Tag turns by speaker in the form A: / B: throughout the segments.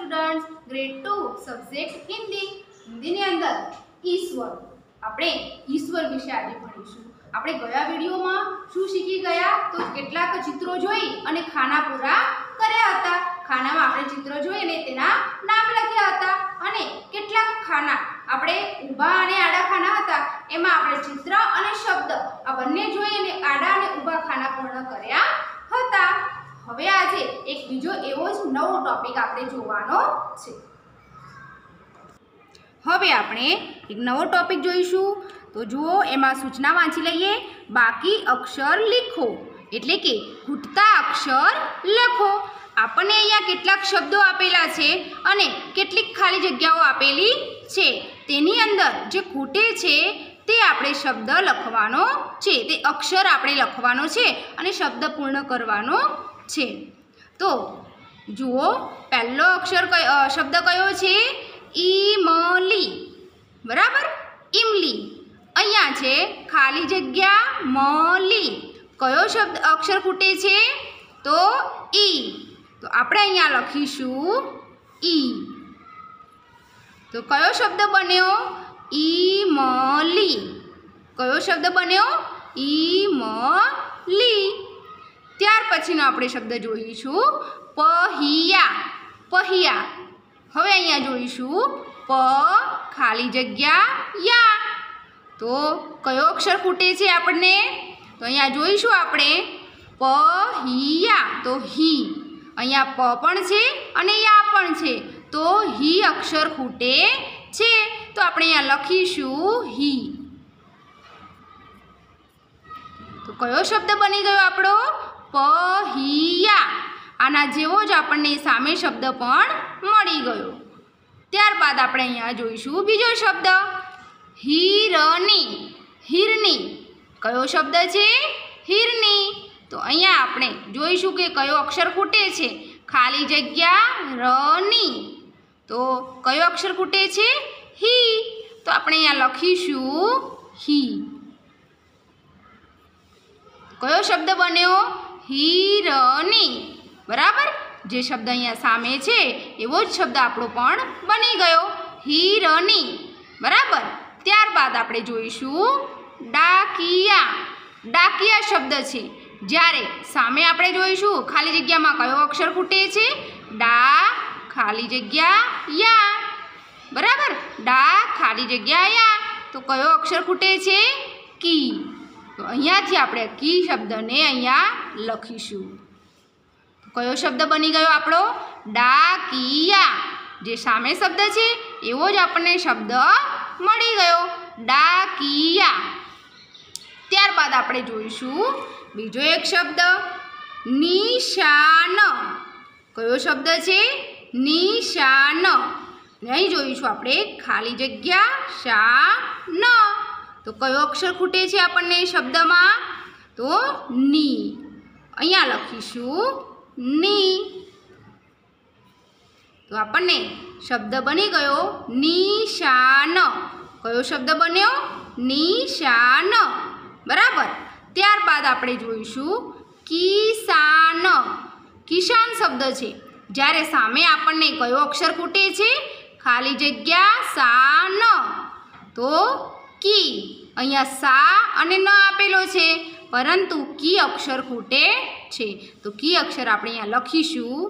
A: Students grade 2 subject Hindi Hindi अंदर ईश्वर આપણે ઈશ્વર વિશે આજે ભણીશું। આપણે ગયા વિડિયોમાં શું શીખી ગયા તો કેટલાક ચિત્રો જોઈ અને ખાના પૂરા કર્યા હતા। ખાનામાં આપણે ચિત્રો જોઈ અને તેના નામ લખ્યા હતા અને કેટલાક ખાના આપણે ઊભા અને આડા ખાના હતા એમાં આપણે ચિત્ર અને શબ્દ આ બંને જોઈ અને આડા અને ઊભા ખાના પૂર્ણ કર્યા હતા। હવે આજે એક બીજો એવો જ નવો ટોપિક આપણે જોવાનો છે। હવે આપણે એક નવો ટોપિક જોઈશું તો જુઓ એમાં સૂચના વાંચી લઈએ। બાકી અક્ષર લીખો એટલે કે ખૂટતા અક્ષર લખો। આપણને અહીંયા કેટલાક શબ્દો આપેલા છે અને કેટલીક ખાલી જગ્યાઓ આપેલી છે। તેની અંદર જે ખૂટે છે તે આપણે શબ્દ લખવાનો છે, તે અક્ષર આપણે લખવાનો છે અને શબ્દ પૂર્ણ કરવાનો છે। તો જુઓ પહેલો અક્ષર શબ્દ કયો છે? ઈમલી, બરાબર, ઈમલી। અહીંયા છે ખાલી જગ્યા મલી, કયો શબ્દ અક્ષર ખૂટે છે? તો ઈ, તો આપણે અહીંયા લખીશું ઈ। તો કયો શબ્દ બન્યો? ઈમલી। કયો શબ્દ બન્યો? ઈમલી। ત્યાર પછીનો આપણે શબ્દ જોઈશું પહિયા, પહિયા। હવે અહીંયા જોઈશું પ ખાલી જગ્યા યા, તો કયો અક્ષર ખૂટે છે આપણને? તો અહીંયા જોઈશું આપણે પહિયા, તો હી। અહીંયા પ પણ છે અને યા પણ છે, તો હી અક્ષર ખૂટે છે, તો આપણે અહીંયા લખીશું હી। તો કયો શબ્દ બની ગયો આપણો? પહિયા। આના જેવો જ આપણને સામે શબ્દ પણ મળી ગયો। ત્યારબાદ આપણે અહીંયા જોઈશું બીજો શબ્દ હિરની, હિરની। કયો શબ્દ છે? હિરની। તો અહીંયા આપણે જોઈશું કે કયો અક્ષર ખૂટે છે? ખાલી જગ્યા રની, તો કયો અક્ષર ખૂટે છે? હી, તો આપણે અહીંયા લખીશું હી। કયો શબ્દ બન્યો? હિરની, બરાબર। જે શબ્દ અહીંયા સામે છે એવો જ શબ્દ આપણો પણ બની ગયો હિરની, બરાબર। ત્યારબાદ આપણે જોઈશું ડાકિયા, ડાકિયા શબ્દ છે। જ્યારે સામે આપણે જોઈશું ખાલી જગ્યામાં કયો અક્ષર ખૂટે છે? ડા ખાલી જગ્યા યા, બરાબર, ડા ખાલી જગ્યા યા, તો કયો અક્ષર ખૂટે છે? કી, તો અહીંયાથી આપણે કી શબ્દને અહીંયા લખીશું। કયો શબ્દ બની ગયો આપણો? ડાકિયા। જે સામે શબ્દ છે એવો જ આપણને શબ્દ મળી ગયો ડાકિયા। ત્યારબાદ આપણે જોઈશું બીજો એક શબ્દ નિશાન। કયો શબ્દ છે? નિશાન। અહીં જોઈશું આપણે ખાલી જગ્યા શાન, તો કયો અક્ષર ખૂટે છે આપણને શબ્દમાં? તો ની, અહીંયા લખીશું ની। તો આપણને શબ્દ બની ગયો નિશાન। કયો શબ્દ બન્યો? નિશાન, બરાબર। ત્યારબાદ આપણે જોઈશું કિસાન, કિસાન શબ્દ છે। જ્યારે સામે આપણને કયો અક્ષર ખૂટે છે? ખાલી જગ્યા સાન, તો કી। અહીંયા સા અને ન આપેલો છે પરંતુ કી અક્ષર ખૂટે છે, તો કી અક્ષર આપણે અહીંયા લખીશું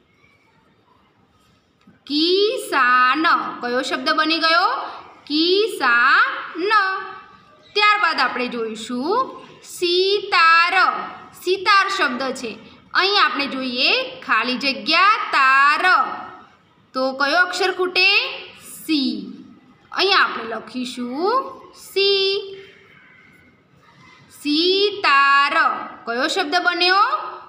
A: કિસાન। કયો શબ્દ બની ગયો? કિસાન। ત્યારબાદ આપણે જોઈશું સિતાર, સિતાર શબ્દ છે। અહીં આપણે જોઈએ ખાલી જગ્યા તાર, તો કયો અક્ષર ખૂટે? સી, અહીંયા આપણે લખીશું સી। સિતાર, કયો શબ્દ બન્યો?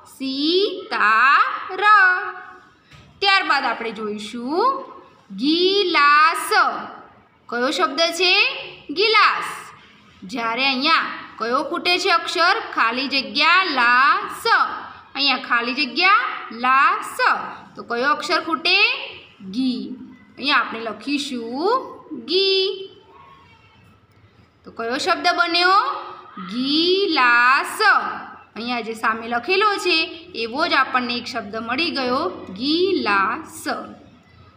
A: સિતાર। ત્યારબાદ આપણે જોઈશું ગિલાસ। કયો શબ્દ છે? ગિલાસ। જ્યારે અહીંયા કયો ખૂટે છે અક્ષર? ખાલી જગ્યા લાસ, અહીંયા ખાલી જગ્યા લાસ, તો કયો અક્ષર ખૂટે? ગી, અહીંયા આપણે લખીશું ગી। તો કયો શબ્દ બન્યો? ગિલાસ। અહીંયા જે સામે લખેલો છે એવો જ આપણને એક શબ્દ મળી ગયો ગિલાસ।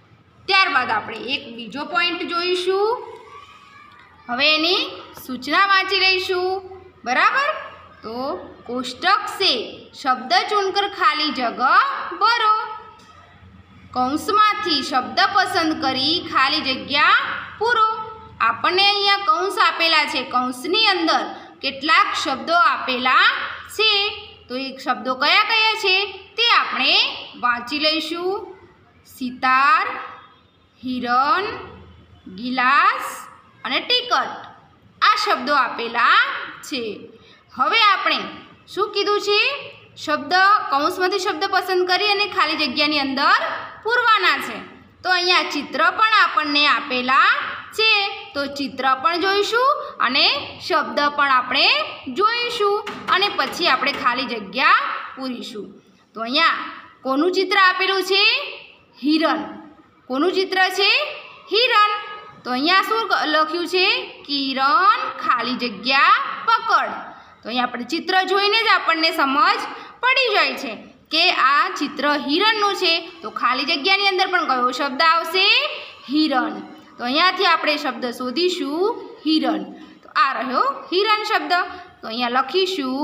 A: ત્યારબાદ આપણે એક બીજો પોઈન્ટ જોઈશું. હવે એની સૂચના વાંચી લઈશું. બરાબર. તો कोष्टक से शब्द चुनकर खाली जगह भरो. कौंसमांथी शब्द पसंद करी खाली जग्या पूरो. आपने अहींया कौंस आपेला छे. कौंसनी अंदर केटलाक शब्दों आपेला छे. तो ए शब्दों कया कया छे ते आपणे वांची लईशुं. सितार, हिरण, गिलास अने टिकट आ शब्दों आपेला छे. हवे आपणे शुं कीधुं छे? शब्द कौंसमांथी शब्द पसंद करी अने खाली जग्यानी अंदर पूरवाना छे. तो अहींया चित्र पण आपणने आपेला छे. तो चित्र पण जोईशुं अने शब्द पण आपणे जोईशुं अने पछी आपणे खाली जग्या पूरीशुं. तो अहींया कोनुं चित्र आपेलुं छे? हिरण. कोनुं चित्र छे? हिरण. तो अहींया शुं लख्युं छे? किरण खाली जग्या पकड़. तो अहीं આપણે ચિત્ર જોઈને જ આપણને સમજ પડી જાય છે કે આ ચિત્ર હિરણનું છે. તો ખાલી જગ્યાની અંદર પણ કયો શબ્દ આવશે? હિરણ. તો અહીંયાથી આપણે શબ્દ શોધીશું હિરણ. તો આ રહ્યો હિરણ શબ્દ. તો અહીંયા લખીશું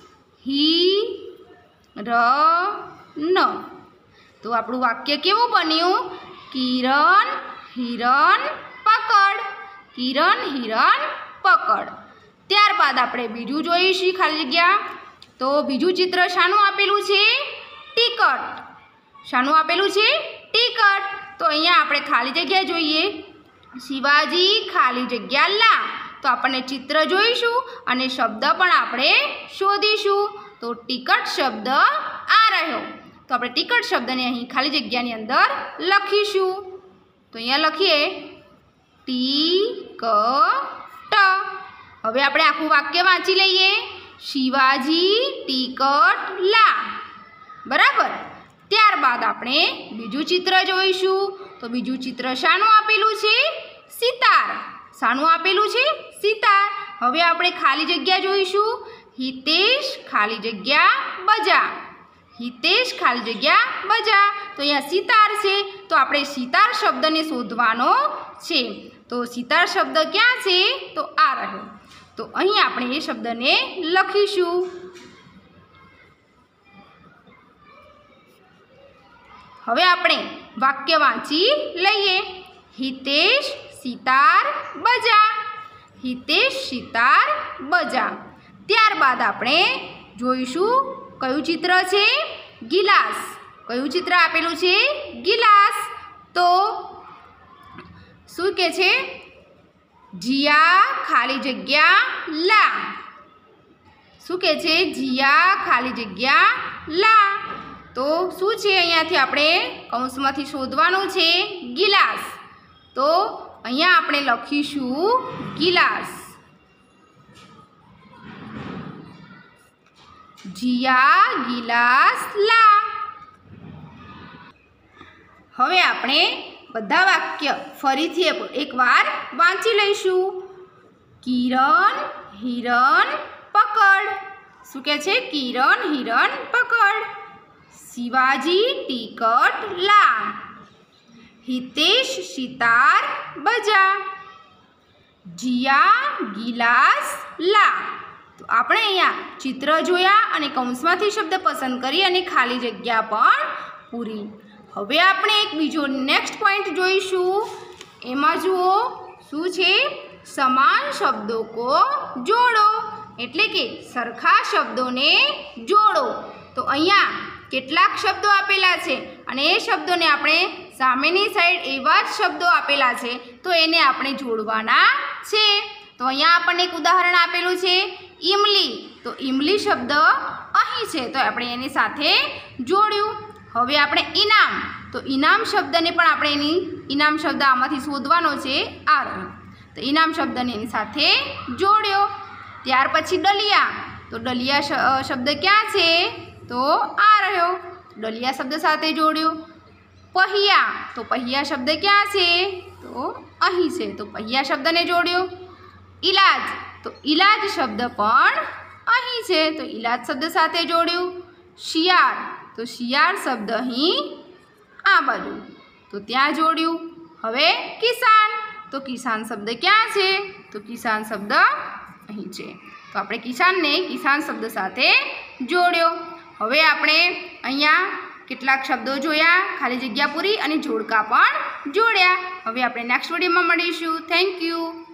A: હિરણ. તો આપણું વાક્ય કેવું બન્યું? કિરણ હિરણ પકડ. કિરણ હિરણ પકડ. ત્યારબાદ આપણે બીજું જોઈશું ખાલી જગ્યા. તો બીજું ચિત્ર શાનું આપેલું છે? ટિકટ. શાનું આપેલું છે? ટિકટ. તો અહીંયા આપણે ખાલી જગ્યા જોઈએ. શિવાજી ખાલી જગ્યા લા. તો આપણને ચિત્ર જોઈશું અને શબ્દ પણ આપણે શોધીશું. તો ટિકટ શબ્દ આ રહ્યો. તો આપણે ટિકટ શબ્દને અહીં ખાલી જગ્યાની અંદર લખીશું. તો અહીંયા લખીએ ટિકટ. હવે આપણે આખું વાક્ય વાંચી લઈએ. શિવાજી ટિકટ લા. બરાબર. ત્યારબાદ આપણે બીજું ચિત્ર જોઈશું. તો બીજું ચિત્ર શાનું આપેલું છે? સિતાર. શાનું આપેલું છે? સિતાર. હવે આપણે ખાલી જગ્યા જોઈશું. હિતેશ ખાલી જગ્યા બજા. હિતેશ ખાલી જગ્યા બજા. તો અહીંયા સિતાર છે. તો આપણે સિતાર શબ્દને શોધવાનો છે. તો સિતાર શબ્દ ક્યાં છે? તો આ રહ્યો. તો અહીં આપણે એ શબ્દને લખીશું. હવે આપણે વાક્ય વાંચી લઈએ. હિતેશ સિતાર બજા. હિતેશ સિતાર બજા. ત્યારબાદ આપણે જોઈશું કયું ચિત્ર છે? ગિલાસ. કયું ચિત્ર આપેલું છે? ગિલાસ. તો શું કહે છે? जिया खाली जग्या ला. શું કહે છે? जिया खाली जग्या ला. તો શું છે? અહીંયાથી આપણે કૌંસમાંથી શોધવાનું છે ગિલાસ. તો અહીંયા આપણે લખીશું ગિલાસ. जिया गिलास ला. હવે આપણે બધા વાક્ય ફરીથી એકવાર વાંચી લઈશું. કિરણ હિરણ પકડ. શું કહે છે? કિરણ હિરણ પકડ. શિવાજી ટિકટ લા. હિતેશ સિતાર બજા. જીયા ગિલાસ લા. તો આપણે અહીંયા ચિત્ર જોયા અને કૌંસમાંથી શબ્દ પસંદ કરી અને ખાલી જગ્યા પણ પૂરી. હવે આપણે એક બીજો નેક્સ્ટ પોઈન્ટ જોઈશું. એમાં જુઓ શું છે? સમાન શબ્દો કો જોડો. એટલે કે સરખા શબ્દોને જોડો. તો અહીંયા કેટલાક શબ્દો આપેલા છે અને એ શબ્દોને આપણે સામેની સાઈડ એવા જ શબ્દો આપેલા છે. તો એને આપણે જોડવાના છે. તો અહીંયા આપણને એક ઉદાહરણ આપેલું છે ઈમલી. તો ઈમલી શબ્દ અહીં છે. તો આપણે એની સાથે જોડ્યું. હવે આપણે ઇનામ. તો ઇનામ શબ્દને પણ આપણે એની ઇનામ શબ્દ આમાંથી શોધવાનો છે. આ રહ્યો. તો ઇનામ શબ્દને એની સાથે જોડ્યો. ત્યાર પછી ડલિયા. તો ડલિયા શબ્દ ક્યાં છે? તો આ રહ્યો. ડલિયા શબ્દ સાથે જોડ્યો. पहिया. तो पहिया शब्द क्या है? तो अहीं से. तो पहिया शब्द ने जोड़्यो. इलाज. तो इलाज शब्द पण अहीं से. तो इलाज शब्द साथे जोड़्यो. शियार. तो शियार शब्द अहीं आ बाजू. तो त्यां जोड्યું। हवे किसान, तो किसान शब्द क्या है? तो किसान शब्द અહીં છે। તો આપણે કિસાનને કિસાન શબ્દ સાથે જોડ્યો। હવે આપણે અહીંયા કેટલાક શબ્દો જોયા, ખાલી જગ્યા પૂરી અને જોડકા પણ જોડ્યા। હવે આપણે નેક્સ્ટ વિડીયોમાં મળીશું। Thank you.